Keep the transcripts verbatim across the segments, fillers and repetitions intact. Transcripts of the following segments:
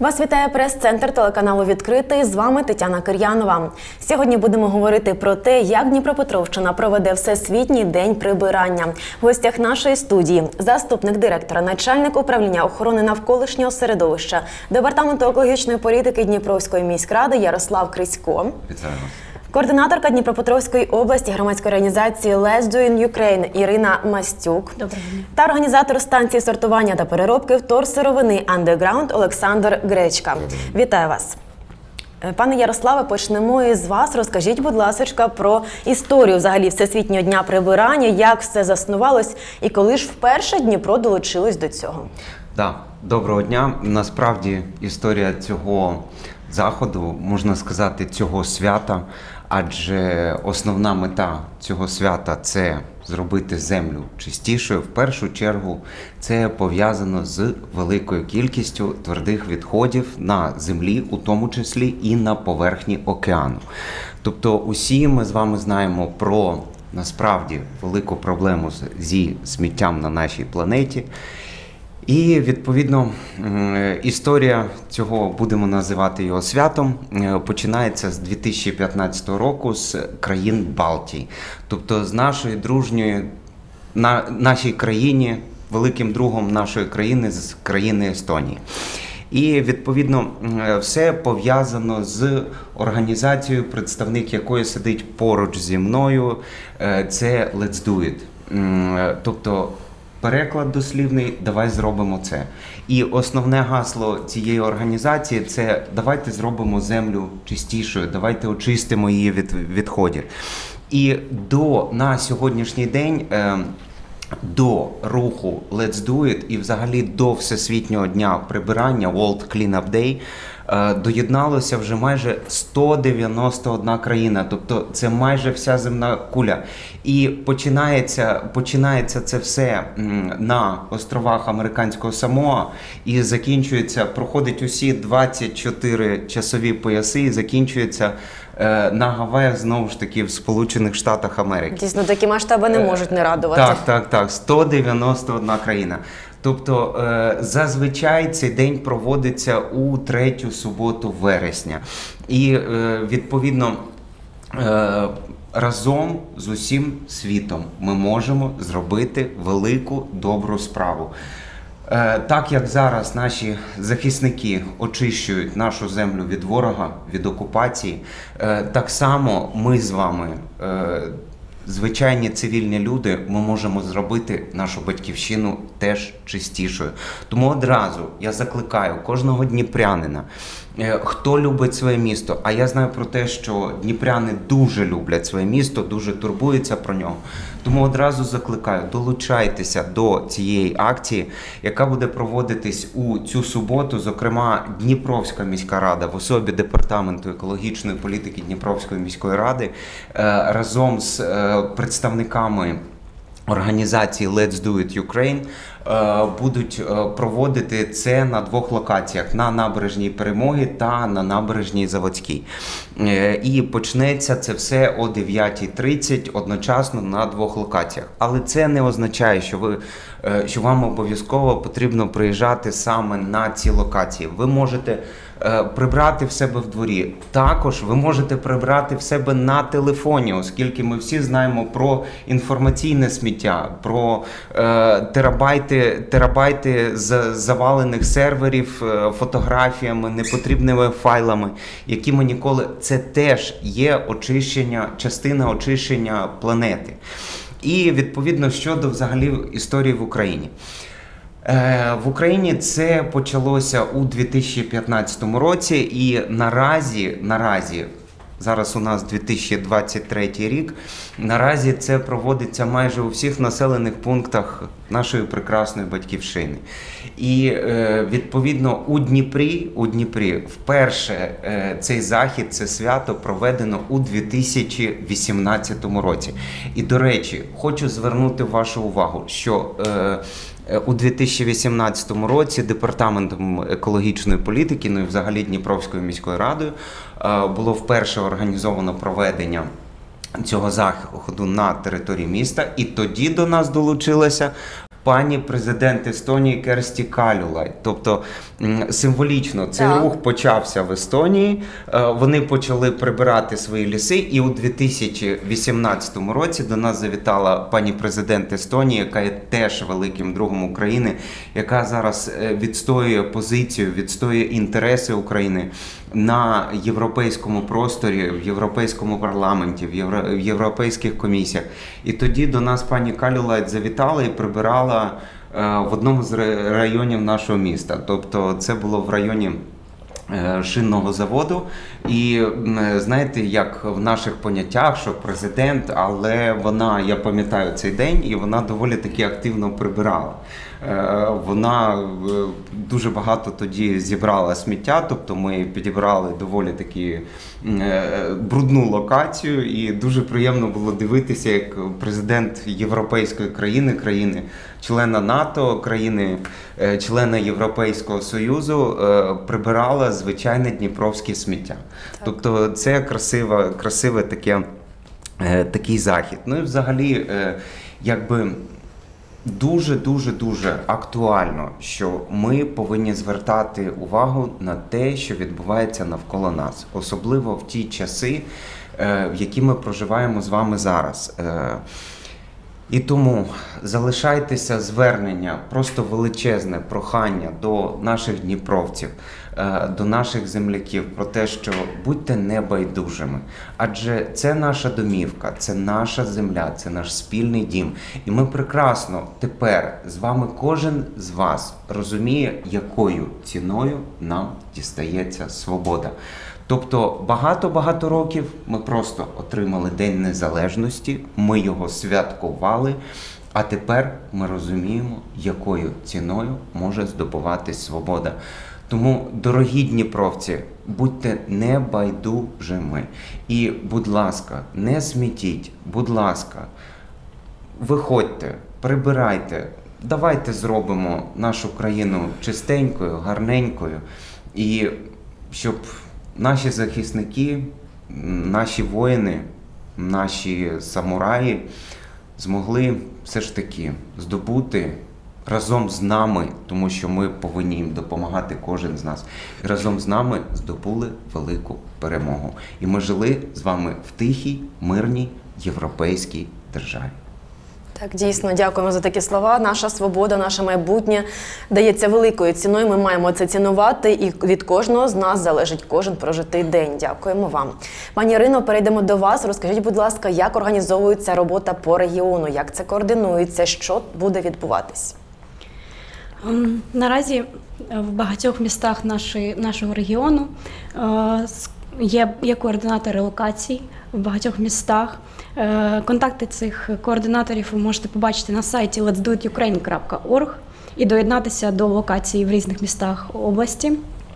Вас вітає прес-центр телеканалу «Відкритий». З вами Тетяна Кир'янова. Сьогодні будемо говорити про те, як Дніпропетровщина проведе Всесвітній день прибирання. В гостях нашої студії заступник директора, начальник управління охорони навколишнього середовища Департаменту екологічної політики Дніпровської міськради Ярослав Крисько. Вітаю вас. Координаторка Дніпропетровської області громадської організації Let's Do in Ukraine Ірина Мастюк. Доброго дня. Та організатор станції сортування та переробки вторсировини Underground Олександр Гречка. Вітаю вас. Пане Ярославе, почнемо із вас. Розкажіть, будь ласка, про історію взагалі Всесвітнього дня прибирання, як все заснувалось і коли ж вперше Дніпро долучилось до цього. Да, доброго дня. Насправді історія цього заходу, можна сказати, цього свята, адже основна мета цього свята – це зробити землю чистішою. В першу чергу це пов'язано з великою кількістю твердих відходів на землі, у тому числі і на поверхні океану. Тобто усі ми з вами знаємо про, насправді, велику проблему зі сміттям на нашій планеті. І, відповідно, історія цього, будемо називати його святом, починається з дві тисячі п'ятнадцятого року з країн Балтії. Тобто з нашої дружньої, на нашій країні, великим другом нашої країни, з країни Естонії. І, відповідно, все пов'язано з організацією, представник якої сидить поруч зі мною, це Let's Do It. Тобто, переклад дослівний «давай зробимо це». І основне гасло цієї організації – це «давайте зробимо землю чистішою, давайте очистимо її від відходів». І до, на сьогоднішній день е, до руху Let's Do It і взагалі до Всесвітнього дня прибирання World Cleanup Day доєдналося вже майже сто дев'яносто одна країна, тобто це майже вся земна куля. І починається, починається це все на островах американського Самоа і закінчується, проходить усі двадцять чотири часові пояси і закінчується на Гаваях, знову ж таки, в Сполучених Штатах Америки. Дійсно, такі масштаби не можуть не радувати. Так, так, так, сто дев'яносто одна країна. Тобто, зазвичай цей день проводиться у третю суботу вересня. І, відповідно, разом з усім світом ми можемо зробити велику, добру справу. Так як зараз наші захисники очищують нашу землю від ворога, від окупації, так само ми з вами, звичайні цивільні люди, ми можемо зробити нашу батьківщину теж чистішою. Тому одразу я закликаю кожного дніпрянина, хто любить своє місто, а я знаю про те, що дніпряни дуже люблять своє місто, дуже турбуються про нього. Тому одразу закликаю, долучайтеся до цієї акції, яка буде проводитись у цю суботу. Зокрема, Дніпровська міська рада в особі Департаменту екологічної політики Дніпровської міської ради разом з представниками організації Let's Do It Ukraine будуть проводити це на двох локаціях – на набережній Перемоги та на набережній Заводській. І почнеться це все о дев'ятій тридцять одночасно на двох локаціях. Але це не означає, що, ви, що вам обов'язково потрібно приїжджати саме на ці локації. Ви можете прибрати в себе в дворі. Також ви можете прибрати в себе на телефоні, оскільки ми всі знаємо про інформаційне сміття, про е, терабайти, терабайти з завалених серверів е, фотографіями, непотрібними файлами, які ми ніколи... Це теж є очищення, частина очищення планети. І, відповідно, щодо взагалі історії в Україні. В Україні це почалося у дві тисячі п'ятнадцятому році і наразі, наразі, зараз у нас дві тисячі двадцять третій рік, наразі це проводиться майже у всіх населених пунктах нашої прекрасної батьківщини. І, відповідно, у Дніпрі, у Дніпрі вперше цей захід, це свято проведено у дві тисячі вісімнадцятому році. І, до речі, хочу звернути вашу увагу, що у дві тисячі вісімнадцятому році Департаментом екологічної політики, ну і взагалі Дніпровською міською радою, було вперше організовано проведення цього заходу на території міста. І тоді до нас долучилася пані президент Естонії Керсті Кальюлайд. Тобто символічно цей Так. рух почався в Естонії, вони почали прибирати свої ліси, і у дві тисячі вісімнадцятому році до нас завітала пані президент Естонії, яка є теж великим другом України, яка зараз відстоює позицію, відстоює інтереси України на європейському просторі, в європейському парламенті, в, євро... в європейських комісіях. І тоді до нас пані Кальюлайд завітала і прибирала е, в одному з районів нашого міста. Тобто це було в районі е, шинного заводу. І е, знаєте, як в наших поняттях, що президент, але вона, я пам'ятаю цей день, і вона доволі таки активно прибирала. Вона дуже багато тоді зібрала сміття, тобто ми підібрали доволі таки брудну локацію, і дуже приємно було дивитися, як президент європейської країни, країни члена НАТО, країни члена Європейського Союзу прибирала звичайне дніпровське сміття. Так. Тобто це красиве, красиве таке, такий захід. Ну і взагалі, якби дуже-дуже-дуже актуально, що ми повинні звертати увагу на те, що відбувається навколо нас. Особливо в ті часи, в які ми проживаємо з вами зараз. І тому залишайтеся звернення, просто величезне прохання до наших дніпровців, до наших земляків про те, що будьте небайдужими. Адже це наша домівка, це наша земля, це наш спільний дім. І ми прекрасно тепер з вами, кожен з вас розуміє, якою ціною нам дістається свобода. Тобто багато-багато років ми просто отримали День Незалежності, ми його святкували, а тепер ми розуміємо, якою ціною може здобуватись свобода. Тому, дорогі дніпровці, будьте небайдужими. І, будь ласка, не смітіть, будь ласка, виходьте, прибирайте, давайте зробимо нашу країну чистенькою, гарненькою, і щоб наші захисники, наші воїни, наші самураї змогли все ж таки здобути разом з нами, тому що ми повинні їм допомагати, кожен з нас, і разом з нами здобули велику перемогу. І ми жили з вами в тихій, мирній, європейській державі. Так, дійсно, дякуємо за такі слова. Наша свобода, наше майбутнє дається великою ціною. Ми маємо це цінувати, і від кожного з нас залежить кожен прожитий день. Дякуємо вам. Пані Ірино, перейдемо до вас. Розкажіть, будь ласка, як організовується робота по регіону, як це координується, що буде відбуватись? Наразі в багатьох містах нашої, нашого регіону є, є координатори локацій в багатьох містах. Контакти цих координаторів ви можете побачити на сайті let's do it ukraine крапка org і доєднатися до локацій в різних містах області.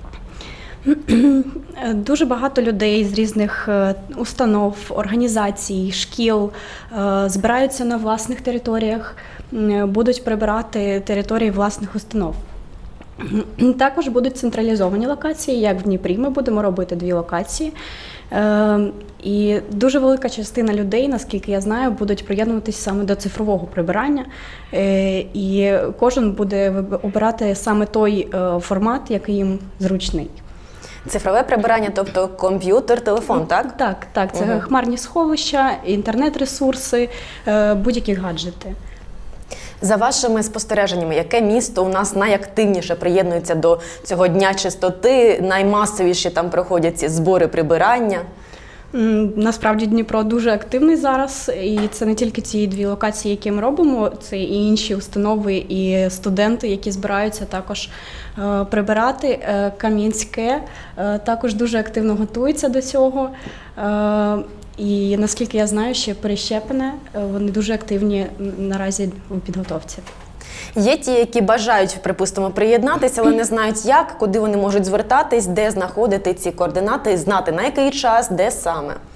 Дуже багато людей з різних установ, організацій, шкіл збираються на власних територіях, будуть прибирати території власних установ. Також будуть централізовані локації, як в Дніпрі ми будемо робити дві локації. І дуже велика частина людей, наскільки я знаю, будуть приєднуватися саме до цифрового прибирання. І кожен буде обирати саме той формат, який їм зручний. Цифрове прибирання, тобто комп'ютер, телефон, так? Так, так. Це угу. хмарні сховища, інтернет-ресурси, будь-які гаджети. За вашими спостереженнями, яке місто у нас найактивніше приєднується до цього Дня чистоти, наймасовіші там проходять ці збори прибирання? Насправді Дніпро дуже активний зараз, і це не тільки ці дві локації, які ми робимо, це і інші установи, і студенти, які збираються також е, прибирати. Е, Кам'янське е, також дуже активно готується до цього. Е, і наскільки я знаю, ще Перещепине, вони дуже активні наразі у підготовці. Є ті, які бажають, припустимо, приєднатися, але не знають як, куди вони можуть звертатись, де знаходити ці координати, знати на який час, де саме?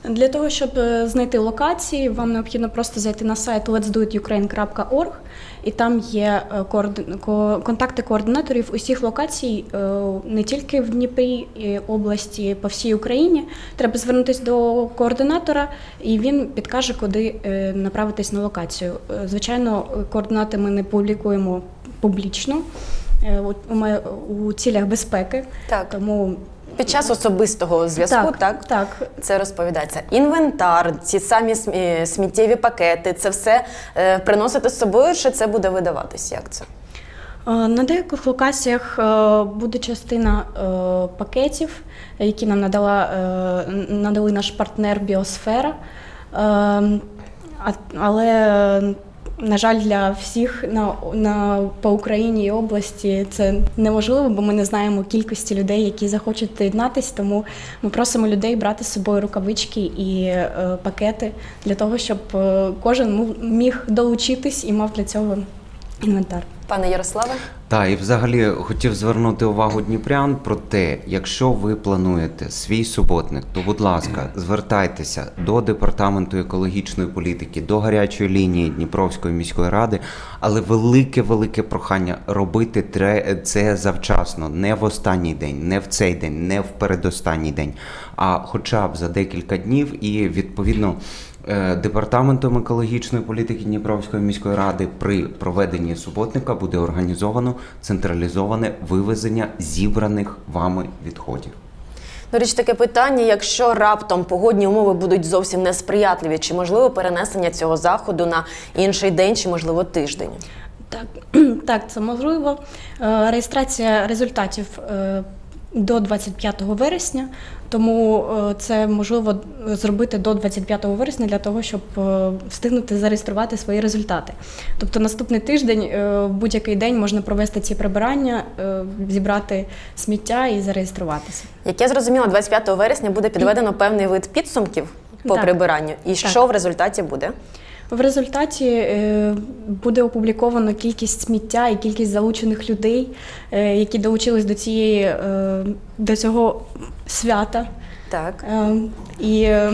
Для того, щоб е, знайти локації, вам необхідно просто зайти на сайт летс ду іт юкрейн крапка орг, і там є е, коорди- ко- контакти координаторів усіх локацій, е, не тільки в Дніпрі, і області, по всій Україні. Треба звернутися до координатора, і він підкаже, куди е, направитись на локацію. Е, Звичайно, координати ми не публікуємо публічно е, у- у ме- у цілях безпеки, Так. тому Під час особистого зв'язку, так, так. це розповідається. Інвентар, ці самі смі- сміттєві пакети, це все е, приносити з собою, чи це буде видаватись? Як це? Е, На деяких локаціях е, буде частина е, пакетів, які нам надала, е, надали наш партнер Біосфера. Е, а- Але, е, на жаль, для всіх на, на, по Україні і області це неможливо, бо ми не знаємо кількості людей, які захочуть доєднатися, тому ми просимо людей брати з собою рукавички і е, пакети для того, щоб е, кожен мов- міг долучитись і мав для цього інвентар. Пане Ярославе? Так, і взагалі хотів звернути увагу дніпрян про те, якщо ви плануєте свій суботник, то, будь ласка, звертайтеся до Департаменту екологічної політики, до гарячої лінії Дніпровської міської ради, але велике-велике прохання робити тре- це завчасно, не в останній день, не в цей день, не в передостанній день, а хоча б за декілька днів і, відповідно, Е, Департаментом екологічної політики Дніпровської міської ради при проведенні суботника буде організовано централізоване вивезення зібраних вами відходів. До речі, таке питання, якщо раптом погодні умови будуть зовсім несприятливі, чи можливо перенесення цього заходу на інший день, чи можливо тиждень? Так, так, це можливо. Е, Реєстрація результатів е, до двадцять п'ятого вересня, тому е, це можливо зробити до двадцять п'ятого вересня для того, щоб е, встигнути зареєструвати свої результати. Тобто наступний тиждень, е, в будь-який день можна провести ці прибирання, е, зібрати сміття і зареєструватися. Як я зрозуміла, двадцять п'ятого вересня буде підведено певний вид підсумків по Так. прибиранню. І що в результаті буде? В результаті е, буде опубліковано кількість сміття і кількість залучених людей, е, які долучились до цієї е, до цього свята. Так. Е, І е,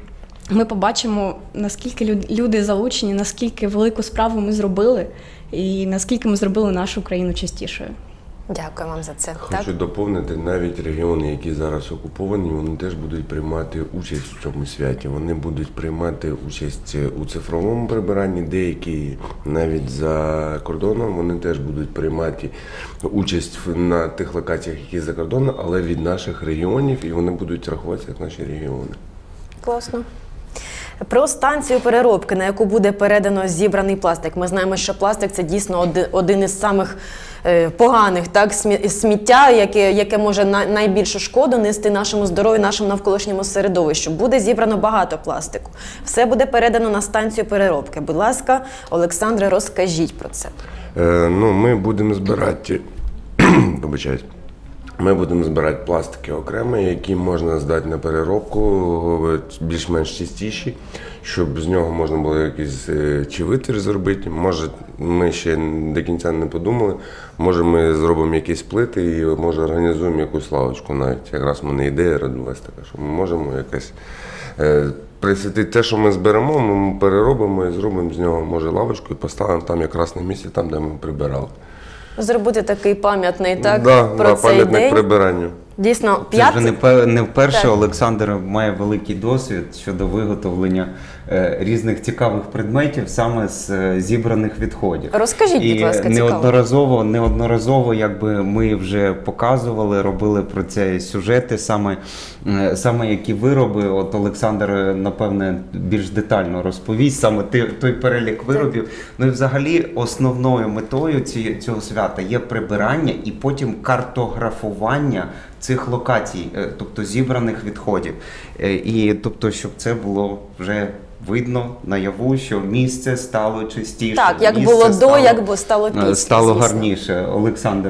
ми побачимо, наскільки люд- люди залучені, наскільки велику справу ми зробили, і наскільки ми зробили нашу країну чистішою. Дякую вам за це. Хочу Так? доповнити, навіть регіони, які зараз окуповані, вони теж будуть приймати участь в цьому святі. Вони будуть приймати участь у цифровому прибиранні, деякі навіть за кордоном, вони теж будуть приймати участь в- на тих локаціях, які за кордоном, але від наших регіонів, і вони будуть рахуватися як наші регіони. Класно. Про станцію переробки, на яку буде передано зібраний пластик. Ми знаємо, що пластик – це дійсно оди- один із самих е, поганих, так, смі- сміття, яке, яке може на- найбільшу шкоду нести нашому здоров'ю, нашому навколишньому середовищу. Буде зібрано багато пластику. Все буде передано на станцію переробки. Будь ласка, Олександре, розкажіть про це. Е, ну, ми будемо збирати, вибачаюсь, ми будемо збирати пластики окремо, які можна здати на переробку, більш-менш чистіші, щоб з нього можна було якийсь е, чи витвір зробити. Може, ми ще до кінця не подумали, може ми зробимо якісь плити і може організуємо якусь лавочку навіть. Якраз в мене ідея родилась така, що ми можемо якось е, присвятити те, що ми зберемо, ми переробимо і зробимо з нього, може, лавочку і поставимо там якраз на місці, там, де ми прибирали. Зробити такий пам'ятний, так, да, про да, цей пам'ятник день. прибиранню. Дійсно, Це п'ят... вже не, пе- не вперше Так. Олександр має великий досвід щодо виготовлення е, різних цікавих предметів саме з е, зібраних відходів. Розкажіть, І будь ласка, цікаво. неодноразово, неодноразово якби ми вже показували, робили про це сюжети, саме, е, саме які вироби. От Олександр, е, напевне, більш детально розповість саме ти- той перелік виробів. Ну і взагалі основною метою ці, цього свята є прибирання і потім картографування цих локацій, е, тобто зібраних відходів. Е, І тобто, щоб це було вже видно наяву, що місце стало чистіше. Так, як місце було до, стало, як бу- стало е, після, стало звісно. гарніше. Олександр.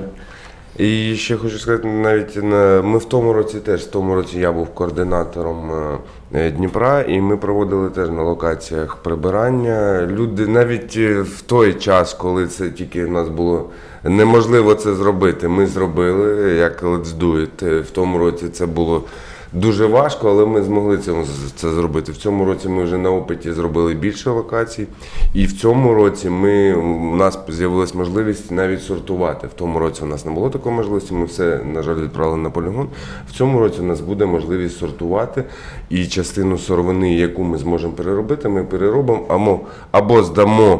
І ще хочу сказати, навіть на- ми в тому році теж, в тому році я був координатором е, Дніпра, і ми проводили теж на локаціях прибирання. Люди навіть е, в той час, коли це тільки в нас було неможливо це зробити, ми зробили, як Let's Do It. Е, В тому році це було дуже важко, але ми змогли це, це зробити. В цьому році ми вже на опиті зробили більше локацій. І в цьому році ми, у нас з'явилась можливість навіть сортувати. В тому році у нас не було такої можливості, ми все, на жаль, відправили на полігон. В цьому році у нас буде можливість сортувати. І частину сировини, яку ми зможемо переробити, ми переробимо або, або здамо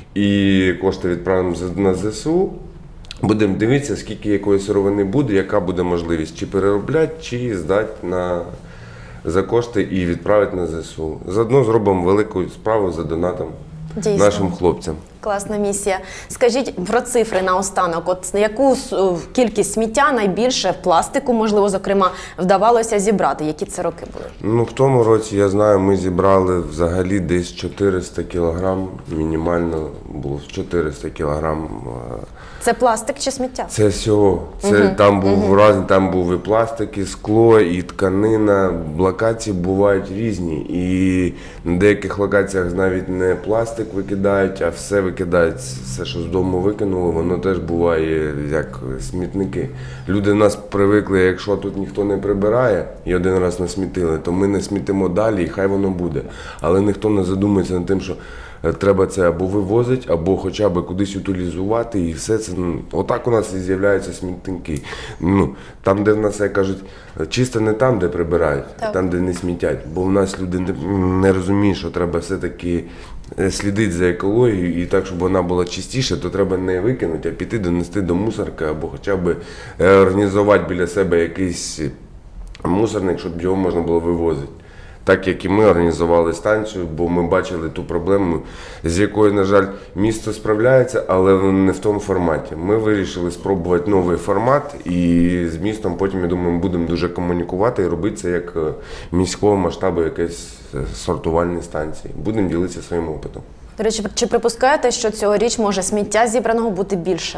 і кошти відправимо на зе се у. Будемо дивитися, скільки якої сировини буде, яка буде можливість чи переробляти, чи здати на, за кошти і відправити на зе се у. Заодно зробимо велику справу за донатом Дійсно. нашим хлопцям. Класна місія. Скажіть про цифри наостанок. От яку кількість сміття найбільше пластику, можливо, зокрема, вдавалося зібрати? Які це роки були? Ну, в тому році, я знаю, ми зібрали взагалі десь чотириста кілограм, мінімально було чотириста кілограм. Це пластик чи сміття? Це всього. Це угу. Там був угу. разний, там був і пластик, і скло, і тканина. Локації бувають різні. І на деяких локаціях навіть не пластик викидають, а все викидають. Все, що з дому викинули, воно теж буває як смітники. Люди нас привикли, якщо тут ніхто не прибирає і один раз насмітили, то ми не смітимо далі і хай воно буде. Але ніхто не задумується над тим, що треба це або вивозити, або хоча б кудись утилізувати, і все це. Ну, отак у нас і з'являються смітники. Ну, там, де в нас, як кажуть, чисто не там, де прибирають, а там, де не смітять. Бо в нас люди не, не розуміють, що треба все-таки слідити за екологією, і так, щоб вона була чистіша, то треба не викинути, а піти донести до мусорки, або хоча б організувати біля себе якийсь мусорник, щоб його можна було вивозити. Так як і ми організували станцію, бо ми бачили ту проблему, з якою, на жаль, місто справляється, але не в тому форматі. Ми вирішили спробувати новий формат, і з містом потім, я думаю, ми будемо дуже комунікувати і робити це як міського масштабу якоїсь сортувальної станції. Будемо ділитися своїм опитом. До речі, чи припускаєте, що цьогоріч може сміття зібраного бути більше?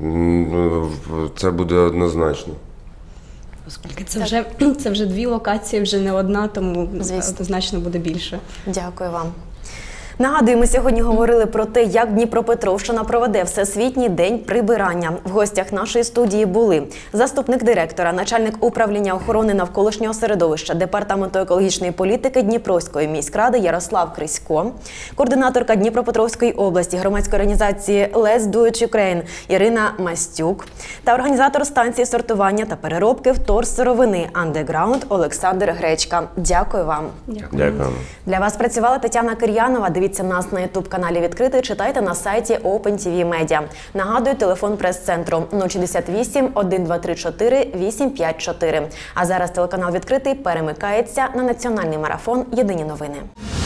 Це буде однозначно. Оскільки це вже, це вже дві локації, вже не одна, тому Звісно. однозначно буде більше. Дякую вам. Нагадую, ми сьогодні говорили про те, як Дніпропетровщина проведе Всесвітній день прибирання. В гостях нашої студії були заступник директора, начальник управління охорони навколишнього середовища Департаменту екологічної політики Дніпровської міськради Ярослав Крисько, координаторка Дніпропетровської області громадської організації Let's Do It Ukraine Ірина Мастюк та організатор станції сортування та переробки вторсировини Underground Олександр Гречка. Дякую вам. Дякую. Дякую. Для вас працювала Тетяна Кир'янова. Дивіться нас на ютуб-каналі «Відкритий», читайте на сайті Open ті ві Media. Нагадую, телефон прес-центру нуль шістдесят вісім, один два три чотири, вісім п'ять чотири. А зараз телеканал «Відкритий» перемикається на національний марафон «Єдині новини».